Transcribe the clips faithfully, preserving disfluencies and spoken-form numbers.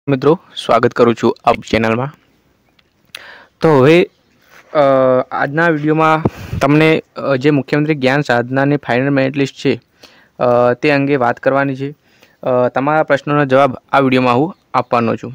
મિત્રો સ્વાગત કરું છું આપ ચેનલમાં। તો હવે આજના વિડીયોમાં તમને જે મુખ્યમંત્રી જ્ઞાન સાધનાની ફાઇનલ મેરિટ લિસ્ટ છે તે અંગે વાત કરવાની છે। તમારા પ્રશ્નોનો જવાબ આ વિડીયોમાં હું આપવાનો છું।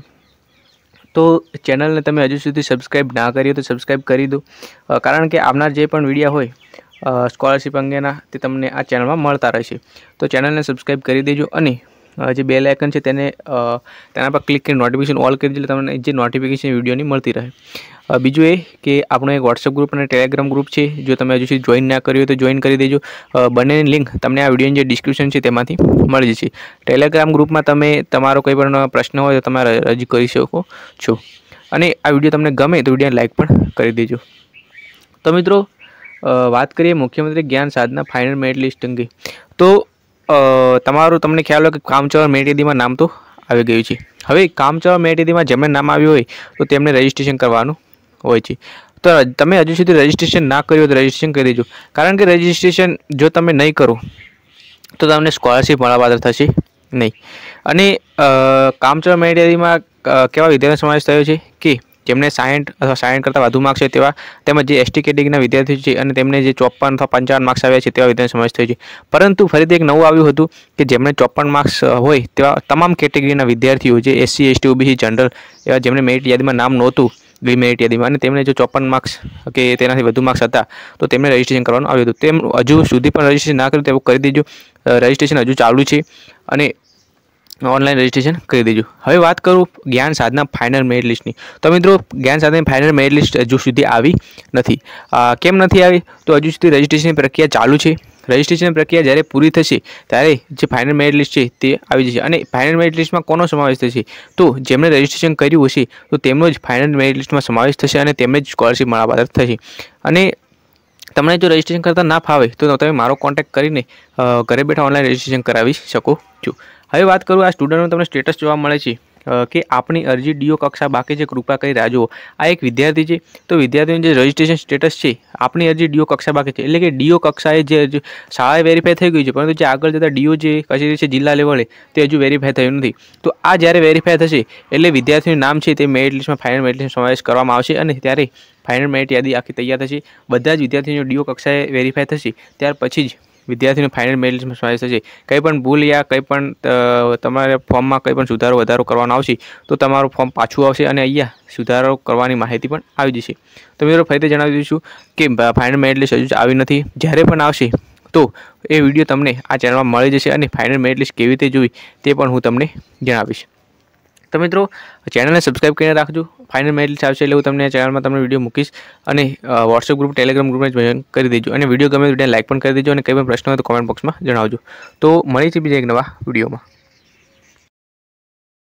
તો ચેનલને તમે હજુ સુધી સબસ્ક્રાઈબ ના કરી હોય તો સબસ્ક્રાઈબ કરી દો, કારણ કે આવનાર જે પણ વિડીયો હોય સ્કોલરશિપ અંગેના તે તમને આ ચેનલમાં મળતા રહેશે। તો ચેનલને સબસ્ક્રાઈબ કરી દેજો અને જે બેલ આઇકન છે તેને તેના પર ક્લિક કરી નોટિફિકેશન ઓલ કરી દેજો, તમને જે નોટિફિકેશન વિડીયોની મળતી રહે। બીજું એ કે આપણો એક વોટ્સઅપ ગ્રુપ અને ટેલિગ્રામ ગ્રુપ છે, જો તમે હજુ સુધી જોઈન ના કર્યું હોય તો જોઈન કરી દેજો। બંનેની લિંક તમને આ વિડીયોની જે ડિસ્ક્રિપ્શન છે તેમાંથી મળી જશે। ટેલિગ્રામ ગ્રુપમાં તમે તમારો કોઈ પણ પ્રશ્ન હોય તો તમે રજૂ કરી શકો છો અને આ વિડીયો તમને ગમે તો વિડીયોને લાઇક પણ કરી દેજો। તો મિત્રો વાત કરીએ મુખ્યમંત્રી જ્ઞાન સાધના ફાઇનલ મેરિટ લિસ્ટ અંગે। તો તમારું તમને ખ્યાલ હોય કે કામચલાઉ મેરિટ યાદીમાં નામ તો આવી ગયું છે। હવે કામચલાઉ મેરિટ યાદીમાં જેમને નામ આવ્યું હોય તો તેમને રજિસ્ટ્રેશન કરવાનું હોય છે। તો તમે હજુ સુધી રજિસ્ટ્રેશન ના કર્યું હોય તો રજિસ્ટ્રેશન કરી દેજો, કારણ કે રજિસ્ટ્રેશન જો તમે નહીં કરો તો તમને સ્કોલરશિપ મળવાપાત્ર થશે નહીં। અને કામચલાઉ મેરિટ યાદીમાં કેવા વિદ્યાર્થીનો સમાવેશ થયો છે કે જેમને સાઠ અથવા સાઠ કરતાં વધુ માર્ક્સ છે તેવા, તેમજ જે એસટી કેટેગરીના વિદ્યાર્થીઓ છે અને તેમને જે ચોપન અથવા પંચાવન માર્ક્સ આવ્યા છે તેવા વિદ્યાર્થીનો સમાવેશ થયો છે। પરંતુ ફરીથી એક નવું આવ્યું હતું કે જેમને ચોપન માર્ક્સ હોય તેવા તમામ કેટેગરીના વિદ્યાર્થીઓ, જે એસસી એસટી ઓબીસી જનરલ એવા જેમને મેરિટ યાદીમાં નામ નહોતું ગઈ મેરિટ યાદીમાં, અને તેમને જો ચોપન માર્ક્સ કે તેનાથી વધુ માર્ક્સ હતા તો તેમને રજિસ્ટ્રેશન કરવાનું આવ્યું હતું। તેમ હજુ સુધી પણ રજિસ્ટ્રેશન ના કર્યું તેવું કરી દેજો। રજિસ્ટ્રેશન હજુ ચાલુ છે અને ઓનલાઈન રજિસ્ટ્રેશન કરી દેજો। હવે વાત કરું જ્ઞાન સાધના ફાઇનલ મેરિટ લિસ્ટની। તો મિત્રો જ્ઞાન સાધનાની ફાઇનલ મેરિટ લિસ્ટ હજુ સુધી આવી નથી। કેમ નથી આવી? તો હજુ સુધી રજિસ્ટ્રેશનની પ્રક્રિયા ચાલુ છે। રજિસ્ટ્રેશન પ્રક્રિયા જ્યારે પૂરી થશે ત્યારે જે ફાઇનલ મેરિટ લિસ્ટ છે તે આવી જશે। અને ફાઇનલ મેરિટ લિસ્ટમાં કોનો સમાવેશ થશે? તો જેમણે રજિસ્ટ્રેશન કર્યું હશે તો તેમનો જ ફાઇનલ મેરિટ લિસ્ટમાં સમાવેશ થશે અને તેમને જ સ્કોલરશિપ મળવાપાત્ર થશે। અને તમને જો રજિસ્ટ્રેશન કરતાં ના ફાવે તો તમે મારો કોન્ટેક્ટ કરીને ઘરે બેઠા ઓનલાઈન રજિસ્ટ્રેશન કરાવી શકો છો। હવે વાત કરું આ સ્ટુડન્ટનું તમને સ્ટેટસ જોવા મળે છે કે આપણી અરજી ડીઓ કક્ષા બાકી છે, કૃપા કરી રાહ જુઓ। આ એક વિદ્યાર્થી છે, તો વિદ્યાર્થીનું જે રજિસ્ટ્રેશન સ્ટેટસ છે આપણી અરજી ડીઓ કક્ષા બાકી છે, એટલે કે ડીઓ કક્ષાએ જે શાળાએ વેરીફાઈ થઈ ગયું છે, પરંતુ જે આગળ જતાં ડીઓ જે કચેરી છે જિલ્લા લેવલે તે હજુ વેરીફાઈ થયું નથી। તો આ જ્યારે વેરીફાઈ થશે એટલે વિદ્યાર્થીનું નામ છે તે મેરિટ લિસ્ટમાં ફાઇનલ મેરિટ લિસ્ટમાં સમાવેશ કરવામાં આવશે અને ત્યારે ફાઇનલ મેરિટ યાદી આખી તૈયાર થશે। બધા જ વિદ્યાર્થીઓ ડીઓ કક્ષાએ વેરીફાઈ થશે ત્યાર પછી જ વિદ્યાર્થીનું ફાઇનલ મેરિટ લિસ્ટમાં સમાવેશ થશે। કંઈ પણ ભૂલ યા કંઈ પણ તમારે ફોર્મમાં કંઈ પણ સુધારો વધારો કરવાનો આવશે તો તમારું ફોર્મ પાછું આવશે અને અહીંયા સુધારો કરવાની માહિતી પણ આવી જશે। તો મિત્રો ફરીથી જણાવી દઈશું કે ફાઇનલ મેરિટ લિસ્ટ હજુ આવી નથી। જ્યારે પણ આવશે તો એ વિડીયો તમને આ ચેનલમાં મળી જશે અને ફાઇનલ મેરિટ લિસ્ટ કેવી રીતે જોઈ તે પણ હું તમને જણાવીશ। તો મિત્રો ચેનલને સબસ્ક્રાઈબ કરીને રાખજો। ફાઇનલ મેરિટ લિસ્ટ આવશે એટલે હું તમને ચેનલમાં તમને વિડીયો મૂકીશ અને વોટ્સએપ ગ્રુપ ટેલિગ્રામ ગ્રુપને જોઈન કરી દેજો અને વિડીયો ગમે વિડીયો લાઇક પણ કરી દેજો અને કંઈ પણ પ્રશ્ન હોય તો કોમેન્ટ બોક્સમાં જણાવજો। તો મળી છે બીજા એક નવા વિડીયોમાં।